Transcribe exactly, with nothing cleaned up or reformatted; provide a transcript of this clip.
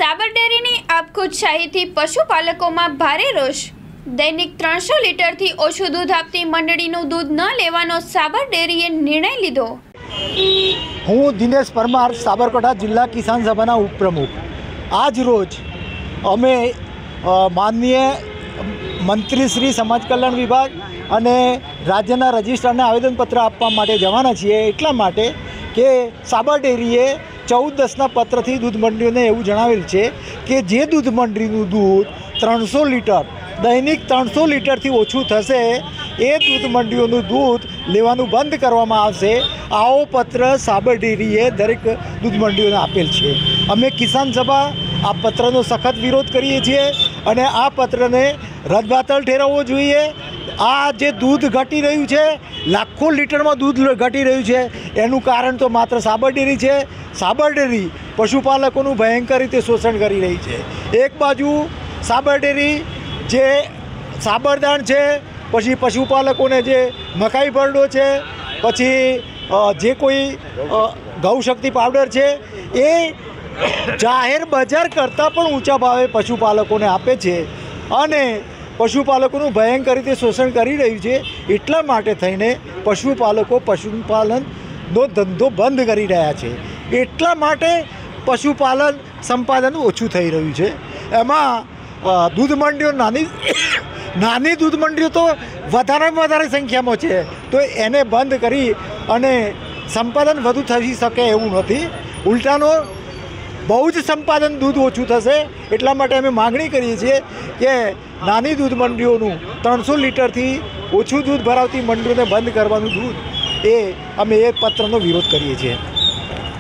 સાબર ડેરીની આપખુદશાહીથી પશુપાલકોમાં ભારે રોષ। દૈનિક ત્રણસો લીટરથી ઓછું દૂધ આપતી મંડળીનું દૂધ ન લેવાનો સાબર ડેરીએ નિર્ણય લીધો। હું દિનેશ પરમાર, સાબરકાંઠા જિલ્લા કિસાન સભાના ઉપપ્રમુખ। આજ રોજ અમે માનનીય મંત્રી શ્રી સમાજ કલ્યાણ વિભાગ અને રાજ્યના રજિસ્ટ્રારને આવેદનપત્ર આપવા માટે જવાના છીએ। એટલા માટે કે સાબર ડેરીએ ચૌદ દસના પત્રથી દૂધ મંડળીઓને એવું જણાવેલ છે કે જે દૂધ મંડળીનું દૂધ ત્રણસો લીટર દૈનિક ત્રણસો લીટરથી ઓછું થશે એ દૂધ મંડળીઓનું દૂધ લેવાનું બંધ કરવામાં આવશે। આવો પત્ર સાબર ડેરીએ દરેક દૂધ મંડળીઓને આપેલ છે। અમે કિસાન સભા આ પત્રનો સખત વિરોધ કરીએ છીએ અને આ પત્રને રદબાતલ ઠેરવવો જોઈએ। આ જે દૂધ ઘટી રહ્યું છે, લાખો લીટરમાં દૂધ ઘટી રહ્યું છે, એનું કારણ તો માત્ર સાબર ડેરી છે। સાબર ડેરી પશુપાલકોનું ભયંકર રીતે શોષણ કરી રહી છે। એક બાજુ સાબર ડેરી જે સાબરદાણ છે, પછી પશુપાલકોને જે મકાઈ ભરડો છે, પછી જે કોઈ ગૌશક્તિ પાવડર છે એ જાહેર બજાર કરતાં પણ ઊંચા ભાવે પશુપાલકોને આપે છે અને પશુપાલકોનું ભયંકર રીતે શોષણ કરી રહ્યું છે। એટલા માટે થઈને પશુપાલકો પશુપાલનનો ધંધો બંધ કરી રહ્યા છે। એટલા માટે પશુપાલન સંપાદન ઓછું થઈ રહ્યું છે। એમાં દૂધ મંડળીઓ નાની નાની દૂધ મંડળીઓ તો વધારેમાં વધારે સંખ્યામાં છે, તો એને બંધ કરી અને સંપાદન વધુ થઈ શકે એવું નથી। ઉલટાનો બહુ જ સંપાદન દૂધ ઓછું થશે। એટલા માટે અમે માગણી કરીએ છીએ કે નાની દૂધ મંડળીઓનું ત્રણસો લીટરથી ઓછું દૂધ ભરાવતી મંડળીઓને બંધ કરવાનું દૂધ એ અમે એ પત્રનો વિરોધ કરીએ છીએ।